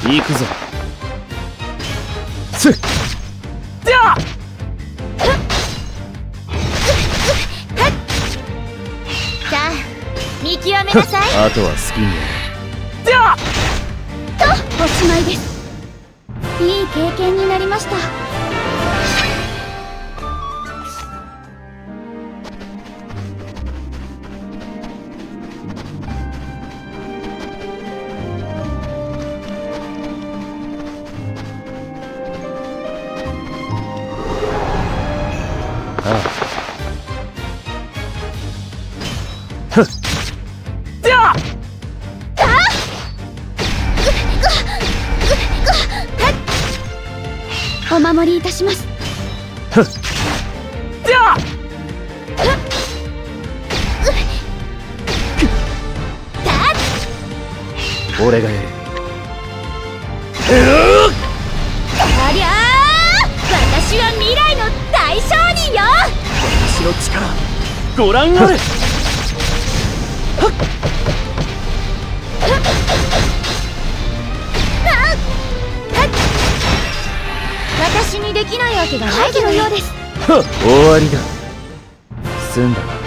行くぞ。せっじゃあさあ見極めなさい。 あとは好きにやる。じゃあとおしまいです。いい経験になりました。 じゃあお守りいたします。 じゃあ俺がやる。 ありゃー、私は未来の大商人よ。 私の力ご覧あれ。 私にできないわけがないのようです。 終わりだ。済んだな。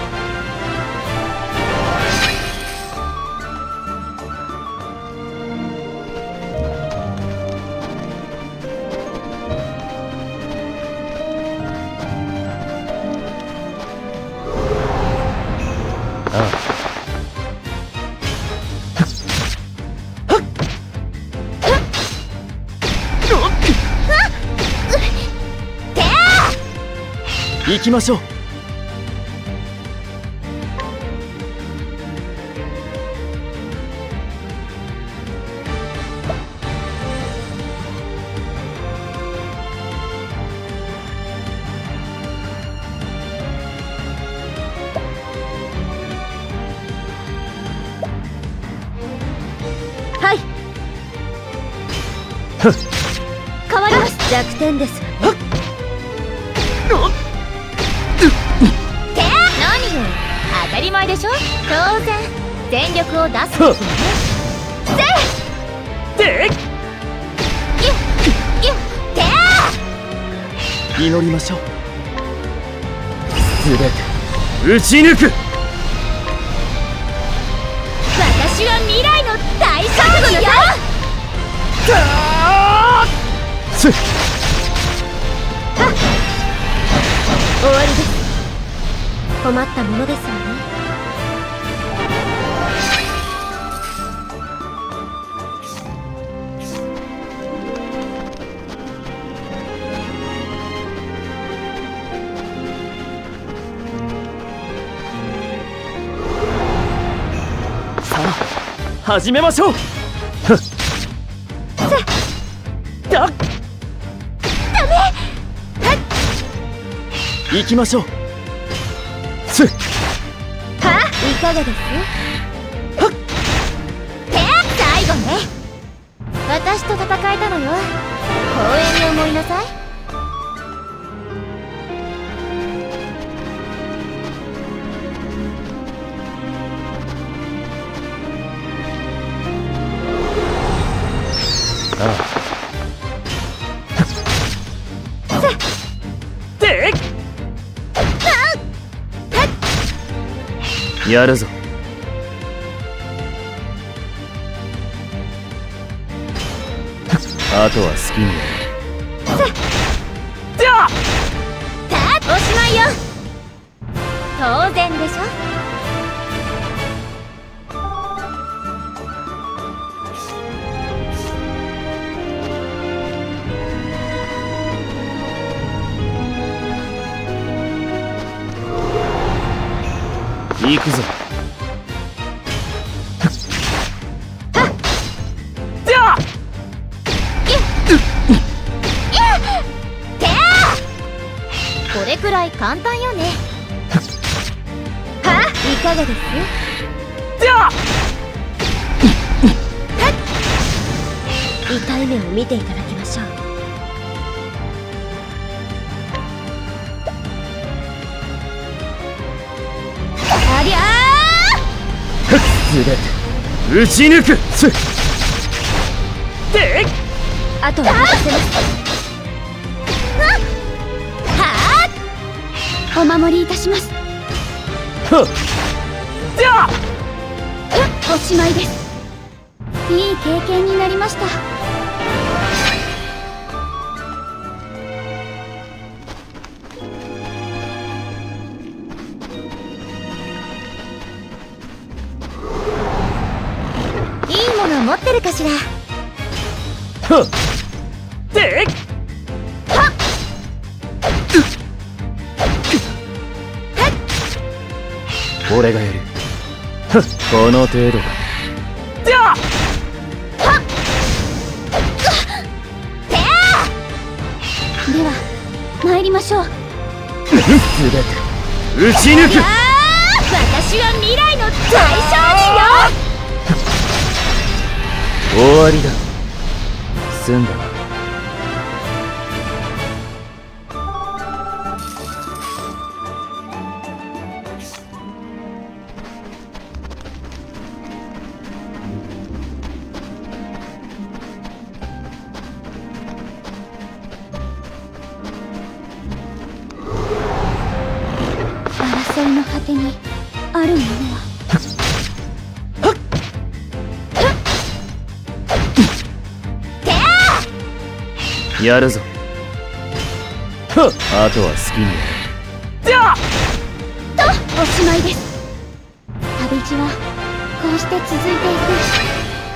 行きましょう。 はい。変わります。弱点です。何よ、当たり前でしょ。当然全力を出すんですよね。 で祈りましょう。すべて打ち抜く。 私は未来の大将軍よ。終わりです。困ったものですわね。 さあ始めましょう。だっ行きましょう。 いかがです？最後ね。私と戦えたのよ。光栄に思いなさい。 やるぞ。あとは好きにやる。じゃあおしまいよ。当然でしょ。 行くぞ。じゃあこれくらい簡単よね。いかがです？ じゃあ痛い目を見ていただきましょう。ありゃー、 すべて打ち抜く。 であとは任せます。はあ、お守りいたします。 はっじゃあおしまいです。いい経験になりました。いいもの持ってるかしら。 はっではっ俺がやる。はっこの程度だ。じゃあでは参りましょう。 全て打ち抜く。 私は未来の大商人よ。 終わりだ。済んだわ。 争いの果てにあるものはやるぞ。はっあとは好きにやる。じゃあおしまいです。旅路はこうして続いていく。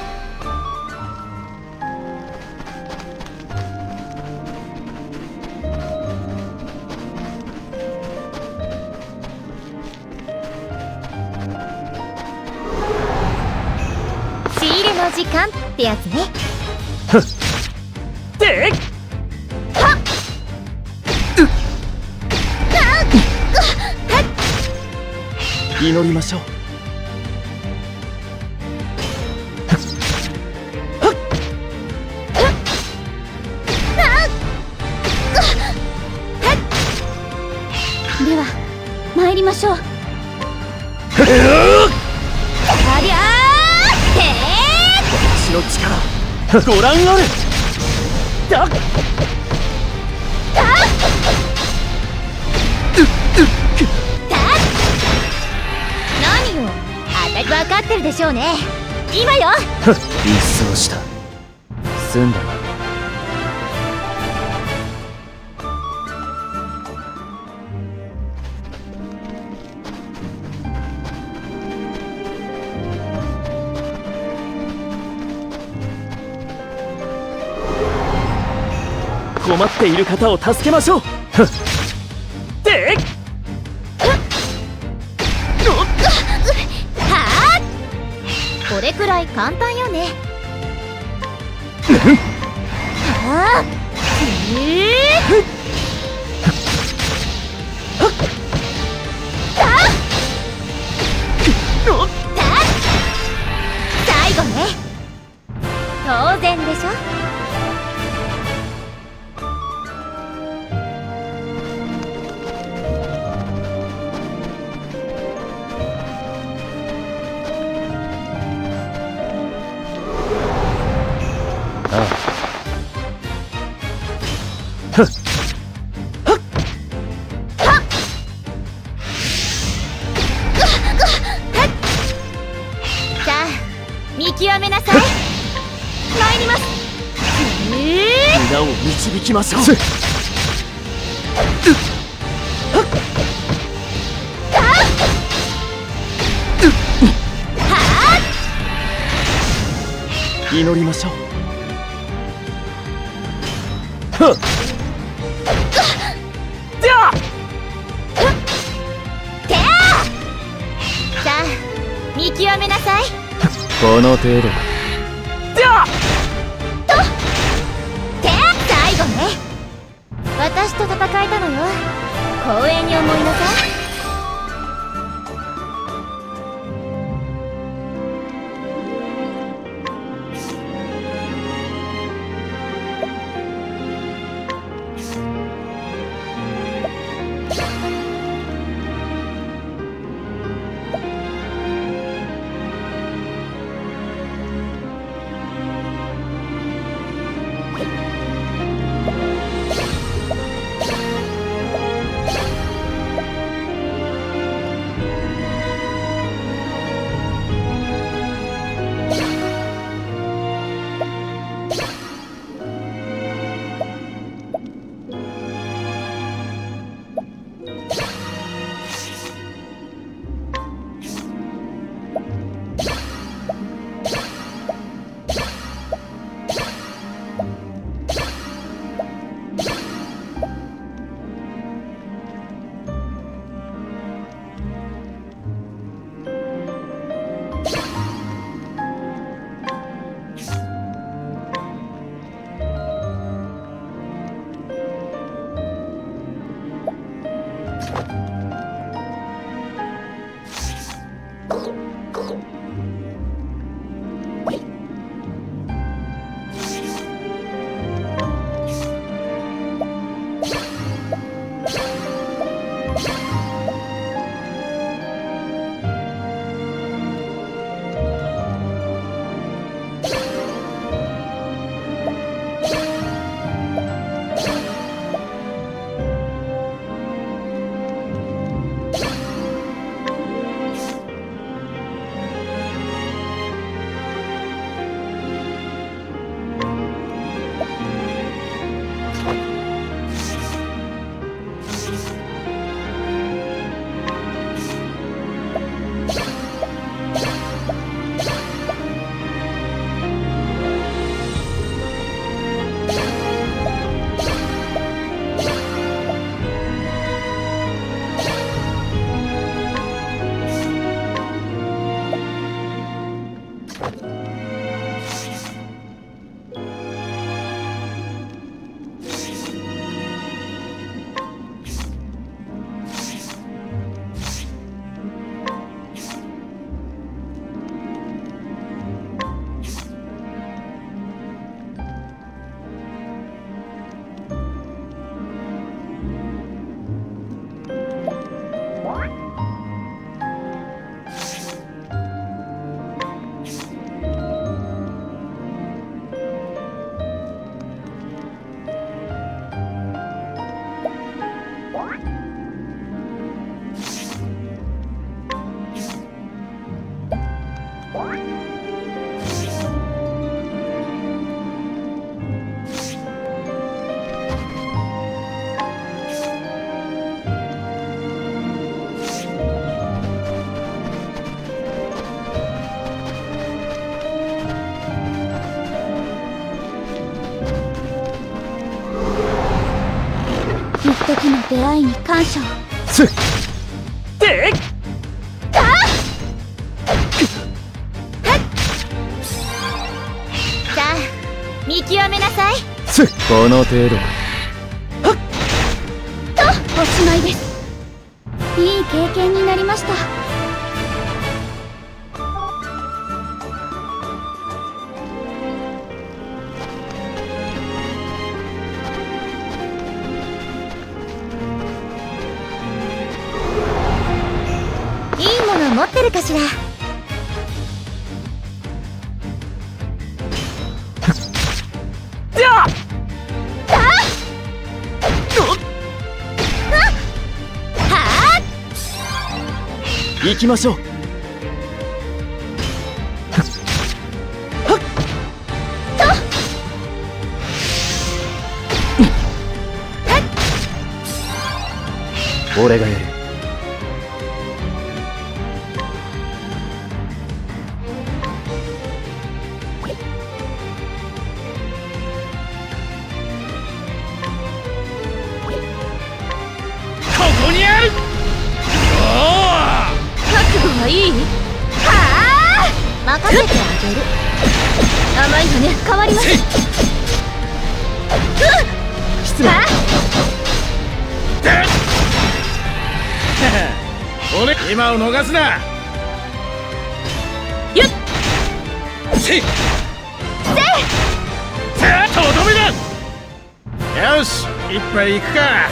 仕入れの時間ってやつね。 はっで祈りましょう。 では参りましょう。ありゃー私の力ご覧あれ。だ何よ、分かってるでしょうね。今よ。 一掃した。済んだわ。困っている方を助けましょう。ではあ、これくらい簡単よね。はあ、最後ね。当然でしょ。さあ見極めなさい。参ります。 皆を導きましょう。祈りましょう。はっじゃあさあ見極めなさい。 この程度だ。じゃあ最後ね。私と戦えたのよ。光栄に思いなさい。 一時の出会いに感謝を。 すっでっさあ見極めなさい。 すっこの程度。 おしまいです。いい経験になりました。 いいもの持ってるかしら。 行きましょう。俺がやる。ここにある。 覚悟はいい？はあ、任せてあげる。甘いのね。変わります。 失礼。 俺今を逃すな。 ゆっせいさあとどめだ。よし一杯いくか。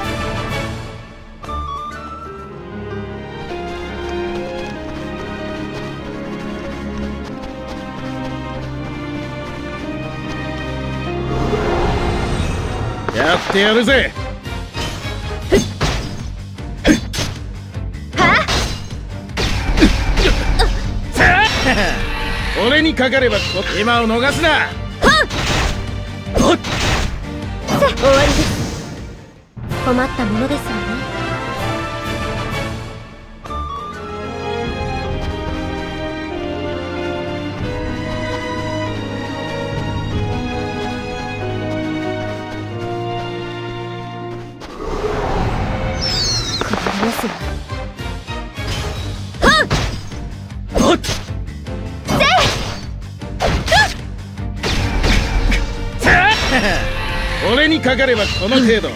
やってやるぜ。俺にかかれば今を逃すな。 終わりです。困ったものですわね。困りますわ。 俺にかかればこの程度。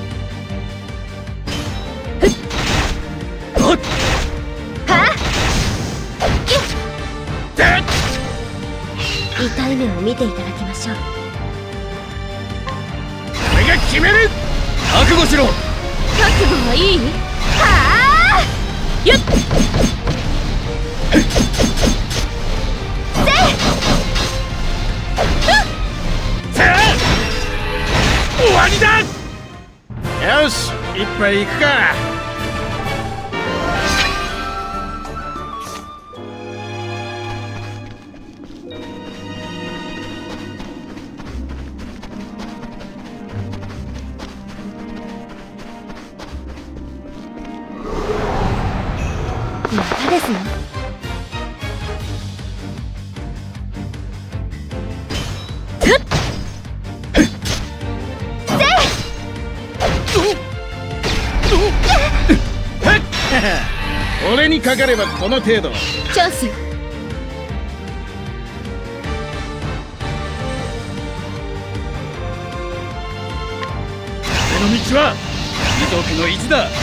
痛い目を見ていただきましょう。 俺が決める。覚悟しろ。 覚悟はいい？はあ！ゆっ終わりだ。よし一杯いくか。 またですね。 俺にかかればこの程度。 チャンスよ。 この道は貴族の意地だ。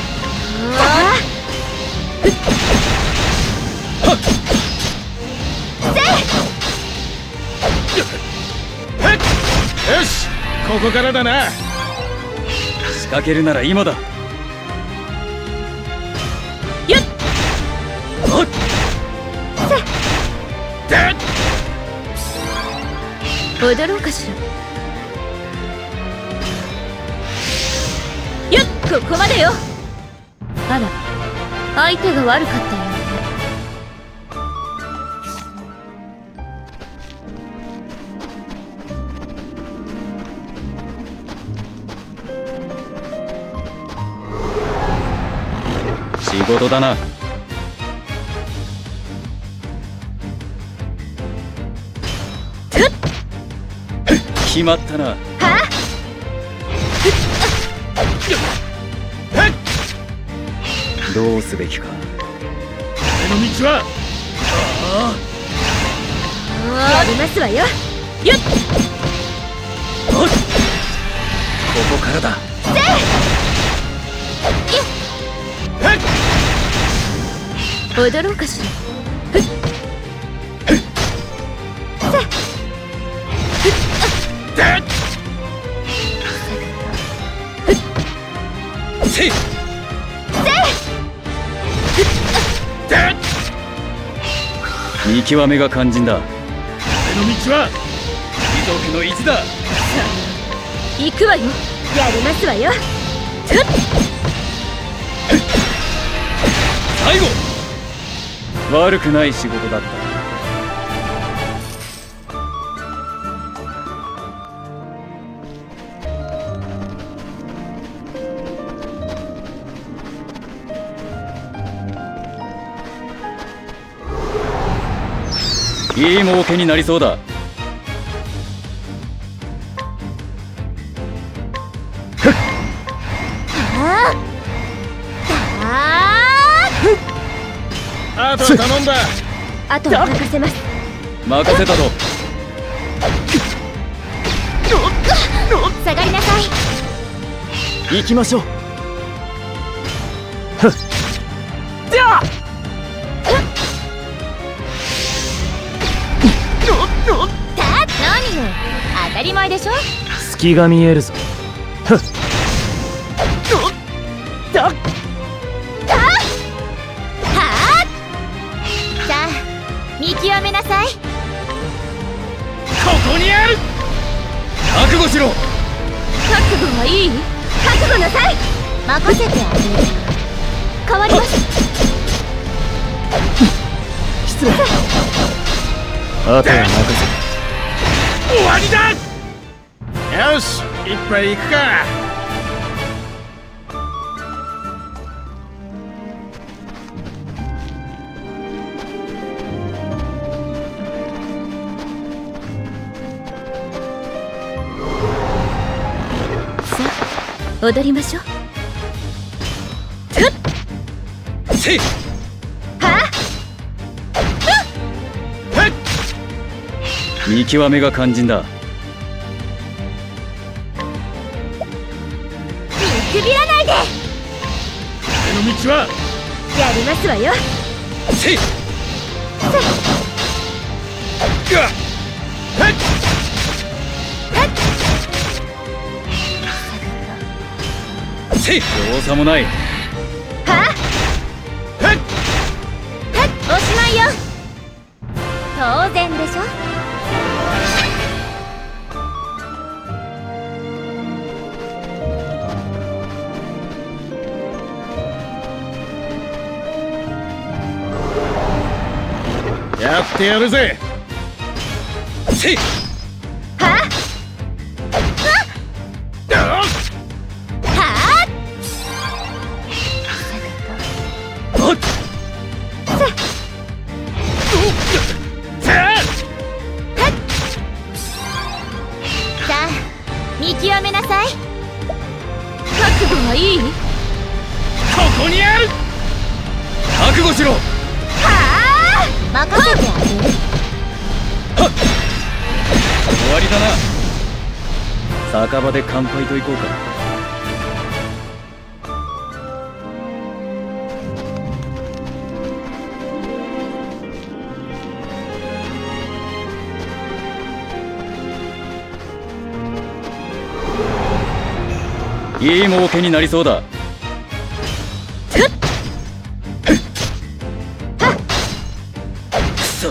よしここからだな。 仕掛けるなら今だ。 ゆっ踊ろうかしら。ゆっここまでよ。あら相手が悪かったようね。 仕事だな。決まったな。 はどうすべきか。 俺の道はやりますわよ。よっ、 ここからだ。 踊ろうかしら。 せい見極めが肝心だ。 俺の道は貴族の意地だ。 行くわよ。やりますわよ。 最後。悪くない仕事だった。いい儲けになりそうだ。 あとは頼んだ。 あとは任せます。 任せたぞ。 下がりなさい。 行きましょう。 何よ、当たり前でしょ。 隙が見えるぞ。 さあ、見極めなさい。 ここにある。 覚悟しろ。 覚悟はいい？覚悟なさい。任せてあげる。変わります。 失礼。あとは任せ。 終わりだ。よし、一杯行くか。 さあ、踊りましょう。 せい。見極めが肝心だ。 見くびらないで。 俺の道はやりますわよ。 せい。せい。容赦もない。 おしまいよ。当然でしょ。 やってやるぜ。 せい。 さあ、見極めなさい。覚悟はいい？ ここにある。 覚悟しろ。 任せてあげる。 終わりだな。酒場で乾杯といこうか。いい儲けになりそうだ。くそ。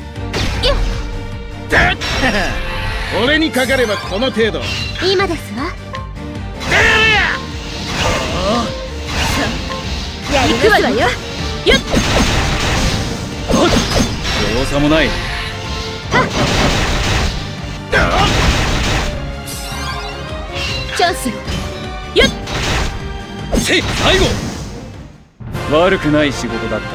俺にかかればこの程度。 今ですわ。やりますわよ。よっ。 容赦もない。 チャンスよ。よっ。 せい。最後。悪くない仕事だった。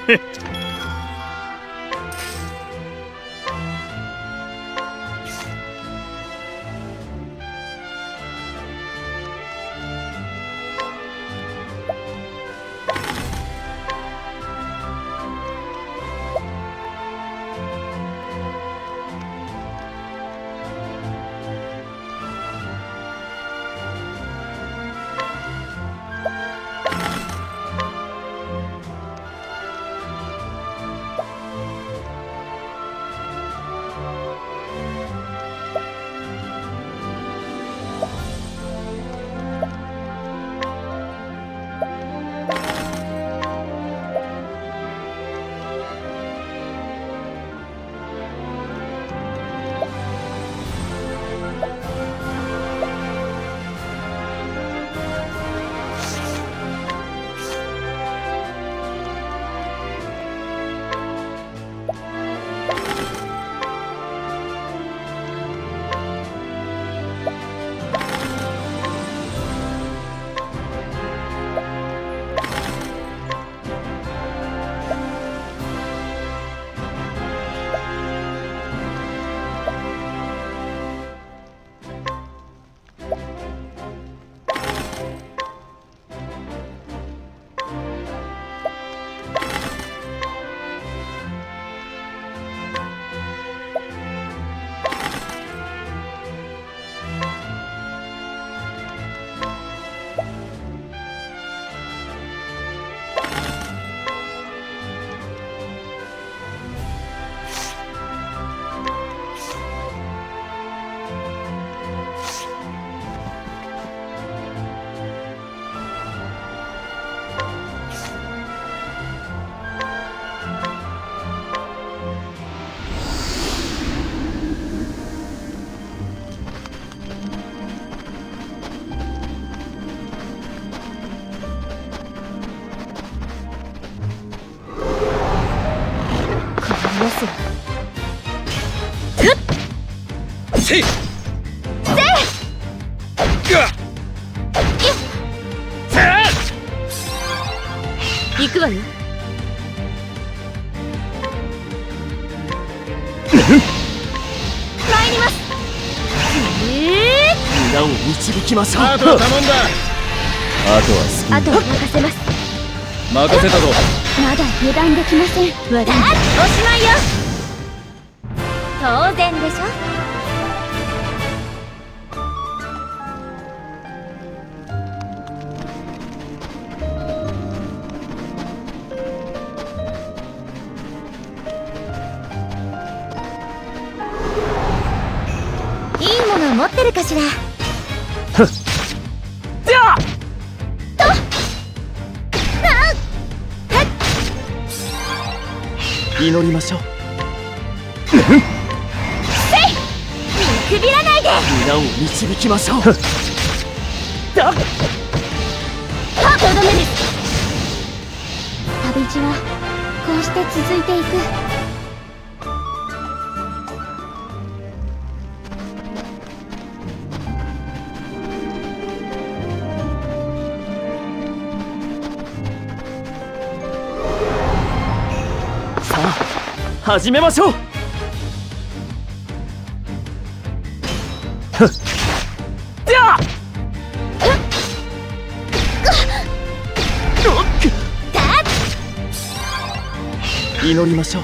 せい行くわよ。参ります。 皆を導きましょう。 あとは頼んだ。 あとは好きに。 あとは任せます。 任せたぞ。 まだ油断できません。 おしまいよ。当然でしょ。いいもの持ってるかしら。 祈りましょう。 見くびらないで。 皆を導きましょう。 とどめです。 旅路はこうして続いていく。 さあ始めましょう。祈りましょう。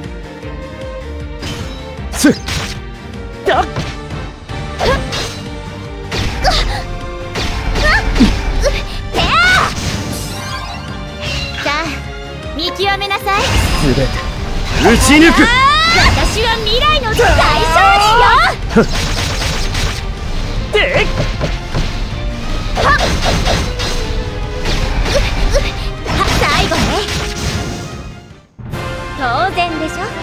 さあ見極めなさい。 すべて打ち抜く。 私は未来の大勝利よ。 で最後ね。当然でしょ。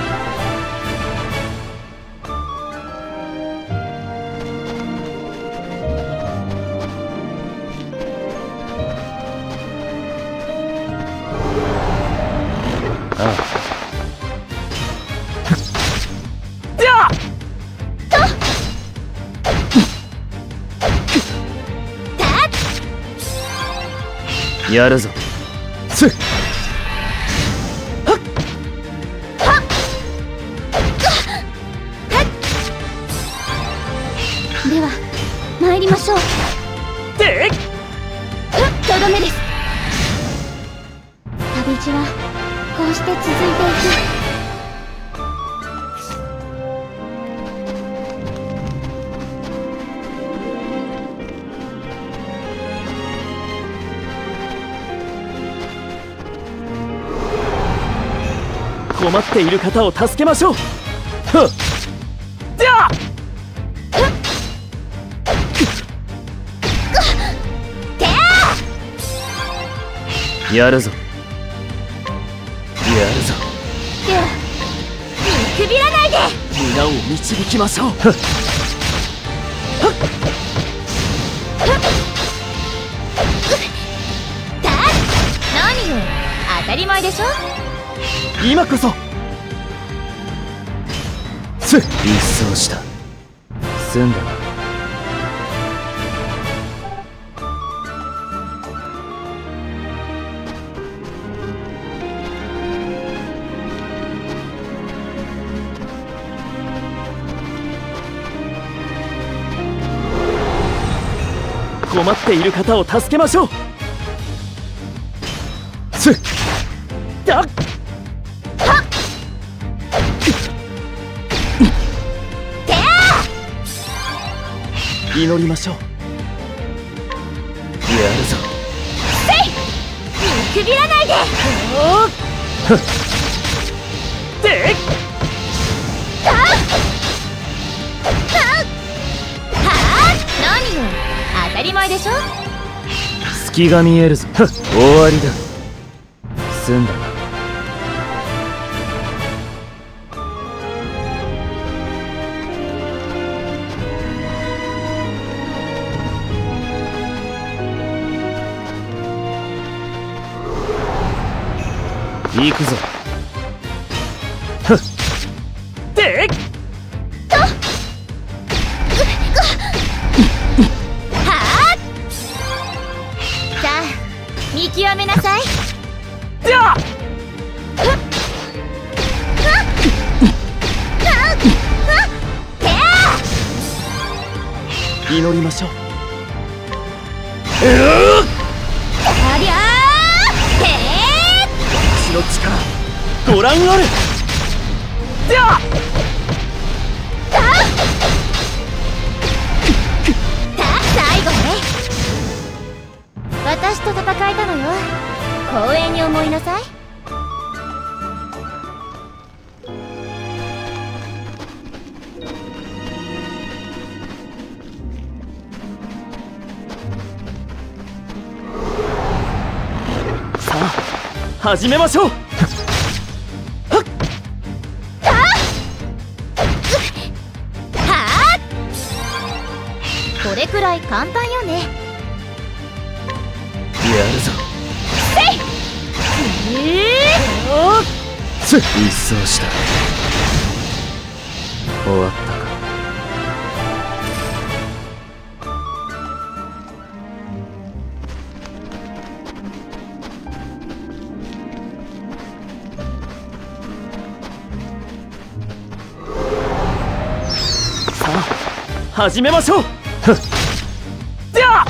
やるぞ。 度目です。旅路はこうして続いていく。 困っている方を助けましょう。はっじゃあやるぞやるぞ。 見くびらないで。 皆を導きましょう。 何よ、当たり前でしょ。 今こそ一掃した。済んだな。困っている方を助けましょう。だっ祈りましょう。やるぞ。 見くびらないで。 でっ何よ、当たり前でしょ。 隙が見えるぞ。終わりだ。済んだな。行くぞ。でっさあ、見極めなさい。 じゃあ祈りましょう。 ありゃ私の力ご覧あれ。じゃあ最後ね。私と戦えたのよ。光栄に思いなさい。 さあ始めましょう。 これくらい簡単よね。 やるぞ。一掃した。終わったか。さあ始めましょう。じゃあ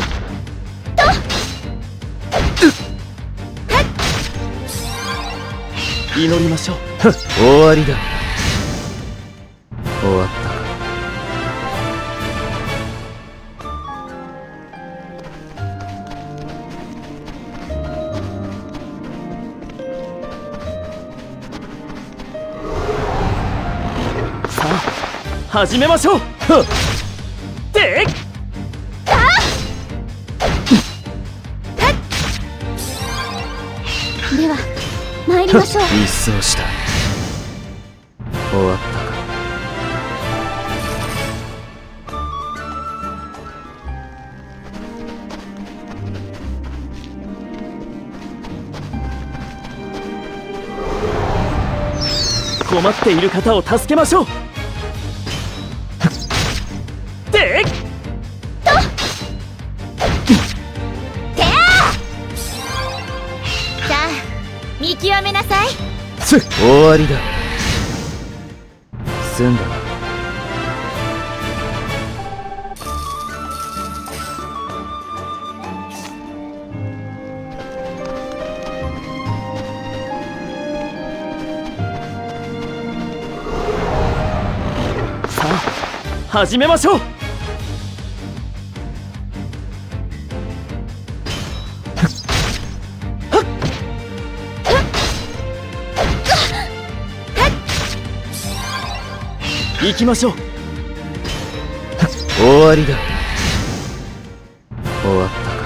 祈りましょう。終わりだ。終わったか。さあ始めましょう。でっでは参りましょう。 一掃した。終わったか。困っている方を助けましょう。でっさあ、見極めなさい。 終わりだ。済んだな。 始めましょう。行きましょう。終わりだ。終わったか。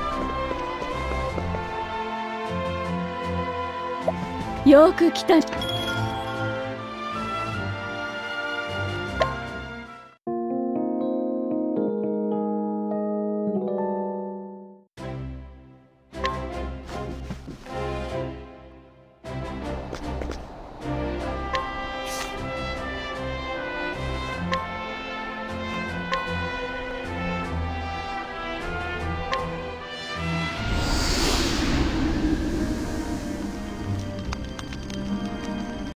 よく来た。